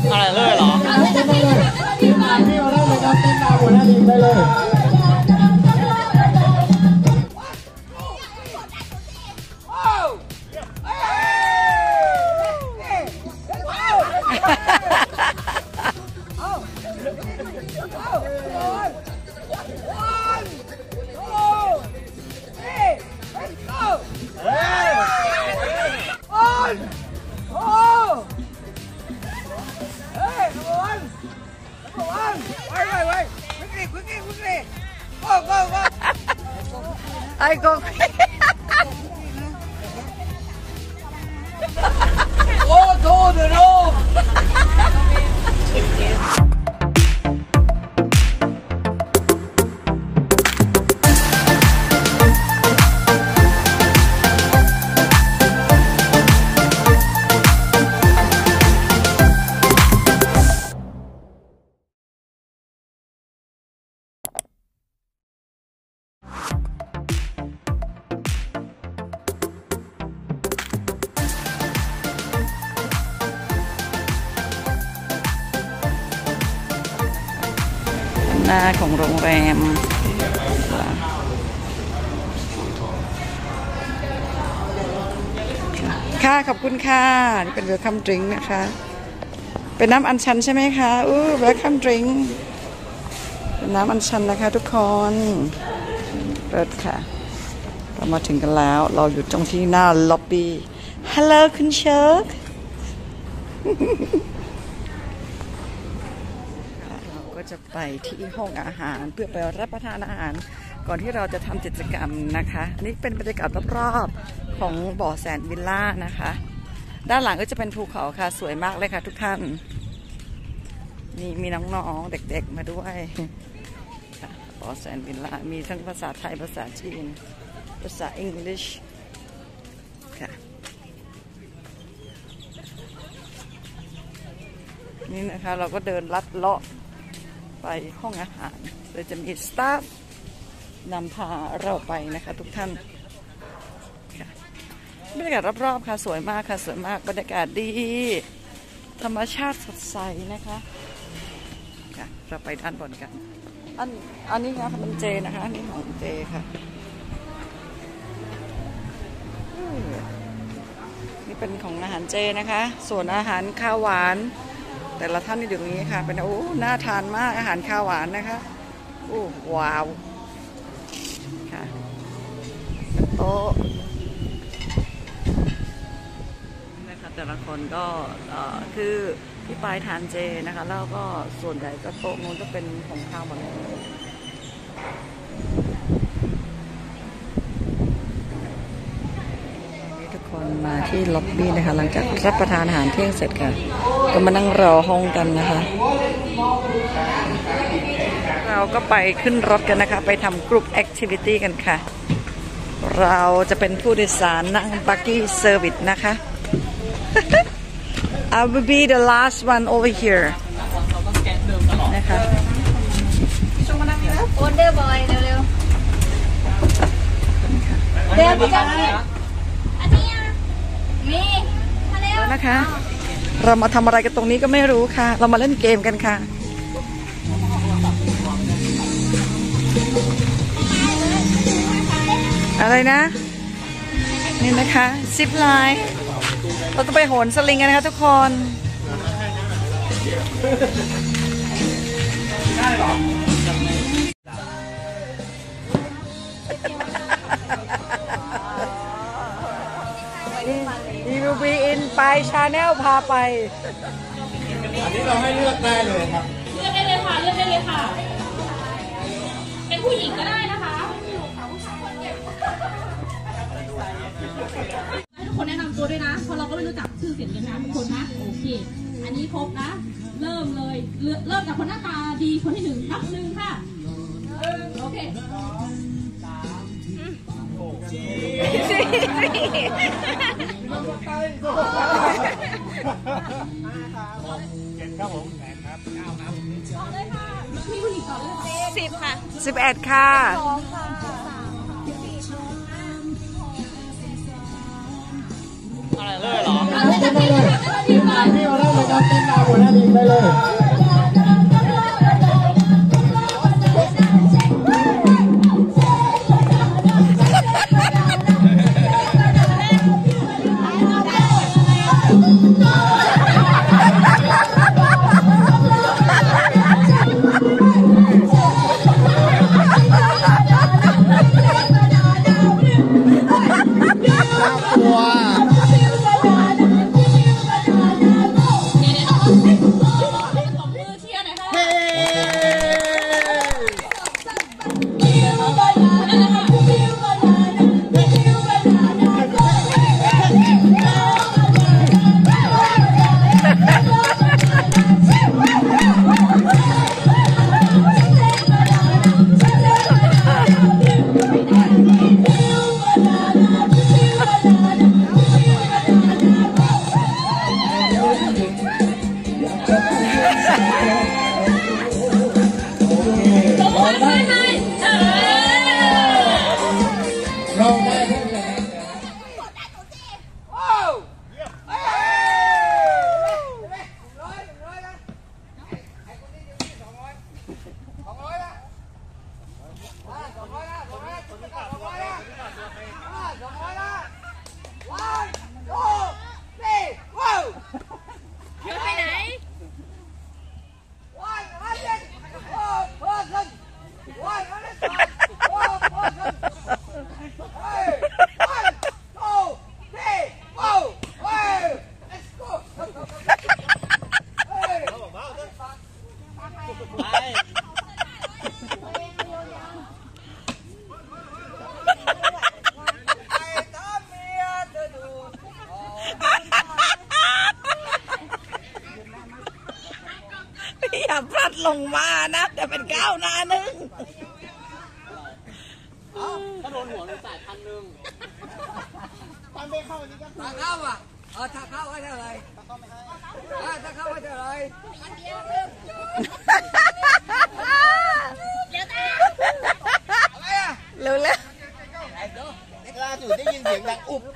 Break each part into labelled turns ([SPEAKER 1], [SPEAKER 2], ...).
[SPEAKER 1] อะไรเลยเหรอ
[SPEAKER 2] ทีมงานที่เราได้เลยครับเต้นตามหัวหน้าทีมได้เลย
[SPEAKER 3] ไอ้กง
[SPEAKER 2] โอ้โหเดี๋ยว
[SPEAKER 3] หน้าของโรงแรมค่ะขอบคุณค่ะนี่เป็น welcome drink นะคะเป็นน้ำอัญชันใช่ไหมคะwelcome drink เป็นน้ำอัญชันนะคะทุกคนเปิดค่ะเรามาถึงกันแล้วเราอยู่ตรงที่หน้าล็อบบี้ Hello คุณเชิร์กก็จะไปที่ห้องอาหารเพื่อไปรับประทานอาหารก่อนที่เราจะทำกิจกรรมนะคะอันนี้เป็นบรรยากาศรอบๆของบ่อแสนวิลล่านะคะด้านหลังก็จะเป็นภูเขาค่ะสวยมากเลยค่ะทุกท่านนี่มีน้องๆเด็กๆมาด้วยบ่อแสนวิลล่ามีทั้งภาษาไทยภาษาจีนภาษาอังกฤษค่ะนี่นะคะเราก็เดินลัดเลาะไปห้องอาหารโดยจะมีสตาฟนำพาเราไปนะคะทุกท่านบรรยากาศรอบๆค่ะสวยมากค่ะสวยมากบรรยากาศดีธรรมชาติสดใสนะคะค่ะเราไปด้านบนกันอันนี้นะเป็นเจนะคะนี่ของเจค่ะนี่เป็นของอาหารเจนะคะส่วนอาหารข้าวหวานแต่ละท่านนี่อยู่ตรงนี้ค่ะเป็นน่าทานมากอาหารข้าวหวานนะคะว้าวค่ะโต๊ะนะคะแต่ละคนก็คือพี่ปายทานเจนะคะแล้วก็ส่วนใหญ่ก็โต๊ะนู้นก็เป็นของข้าวหมดเลยทุกคนมาที่ล็อบบี้นะคะหลังจากรับประทานอาหารเที่ยงเสร็จค่ะก็มานั่งรอห้องกันนะคะเราก็ไปขึ้นรถกันนะคะไปทำกรุ๊ปแอคทิวิตี้กันค่ะเราจะเป็นผู้โดยสารนั่งบักกี้เซอร์วิสนะคะ I will be the last one over here นะคะ
[SPEAKER 4] โอนเดอร์บอยเร็วๆเดี๋ยวพี่จังอันนี้มีมาเร็ว
[SPEAKER 3] นะคะเรามาทำอะไรกันตรงนี้ก็ไม่รู้ค่ะเรามาเล่นเกมกันค่ะอะไรนะนี่นะคะซิปไลน์เราต้องไปโหนสลิงกันนะคะทุกคนได้หรอยูบีอินไปชาแนลพาไป
[SPEAKER 2] อันนี้เราให้เลือกได้เลยครับ
[SPEAKER 4] เลือกได้เลยค่ะเลือกได้เลยค่ะเป็นผู้หญิงก็ได้นะคะให้ทุกคนแนะนำตัวด้วยนะเพราะเราก็ไม่รู้จักชื่อเสียงกันนะทุกคนนะโอเคอันนี้ครบนะเริ่มเลยเริ่มจากคนหน้าตาดีคนที่1นับ1ค่ะโอเค
[SPEAKER 2] ครับผมครับ9ครับ
[SPEAKER 4] ต่อเลยค่ะพี่ผู้หญิงต่อเลย10ค่ะ
[SPEAKER 3] 11ค่ะ
[SPEAKER 4] 2ค่ะ
[SPEAKER 1] อะไร
[SPEAKER 2] เลยเหรอเต้นได้เลยทีมงานพี่มาได้เลยครับเต้นตามหัวหน้าทีมได้เลย
[SPEAKER 3] อย่าพลัดลงมานะแต่เป็นก้าวหน้านึง
[SPEAKER 2] ถ้าโดนหัวเลยจ่าย1,000ตอนไปเข้านี้ก็ถ้าเข้าอ่ะถ้าเข้าไว้เท่าไรถ้าเข้าไว้เท่าไร
[SPEAKER 3] เร็วแล้ว
[SPEAKER 2] ล่าสุดได้ยินเสียงดังอุบ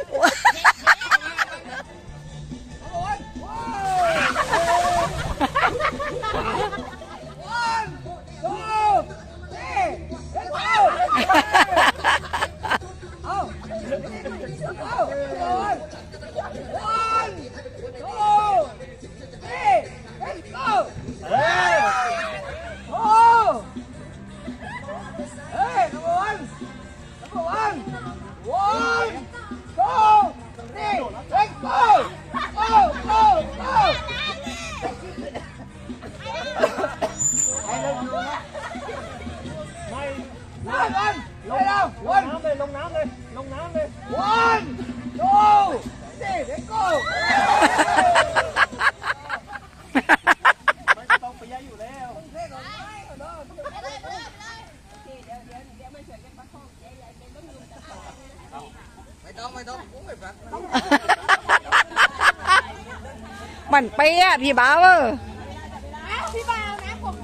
[SPEAKER 3] มันเปี้ยพี่บ้าว
[SPEAKER 4] พี่บ่าวนะผม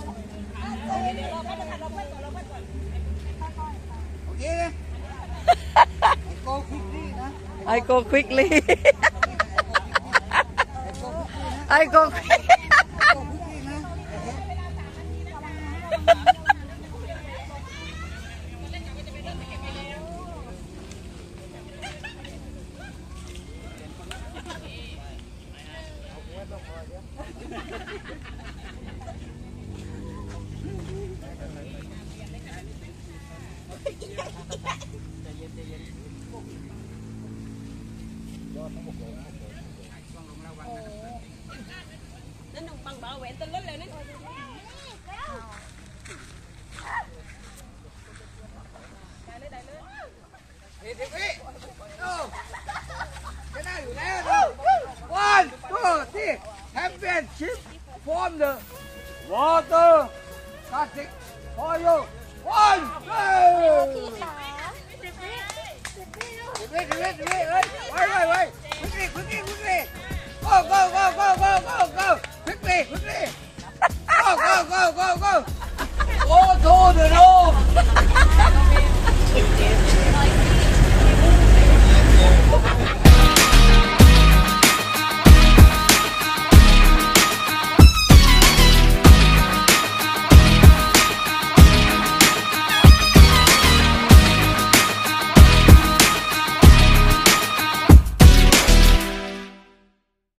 [SPEAKER 2] โอเคเลย
[SPEAKER 3] I go quickly I go quickly
[SPEAKER 4] นั่นหนุ่มปังเบาแหวนต้นเล่นเลยนั่น
[SPEAKER 2] One, two, three. Championship from the water. Classic for you. One, two. Wait. Quickly. Go.